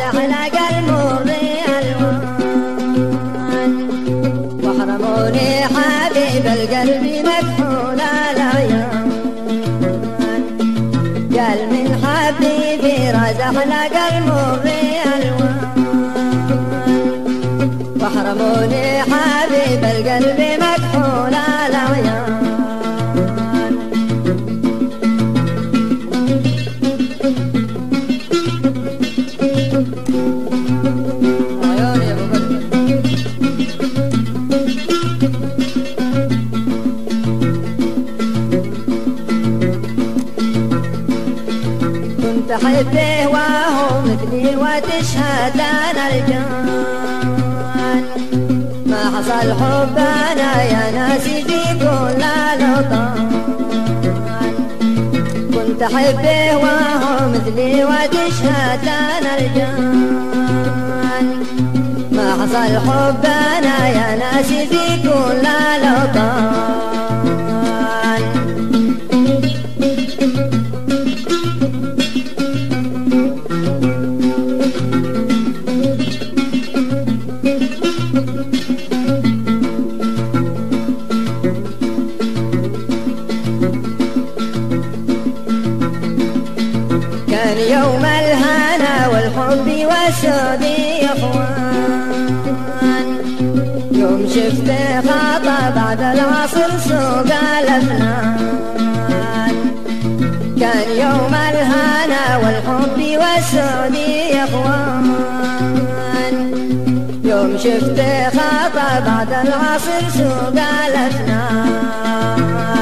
زحلق المر ألوان وحرموني حبيب القلب مكحول العيان قال من حبيبي زحلق المر ألوان وحرموني حبيب القلب مكحول العيان كنت أحبه وهو مثلي وتشهد أنا الجان ما حصل حبنا يا ناسي في كل الأوطان كنت أحبه وهو مثلي وتشهد أنا الجان ما حصل حبنا يا ناسي في كل الأوطان كان يوم الهنا والحب والسعد يا اخوان يوم شفت خطا بعد العصر سوق الافنان كان يوم الهنا والحب والسعد يا اخوان يوم شفت خطا بعد العصر سوق الافنان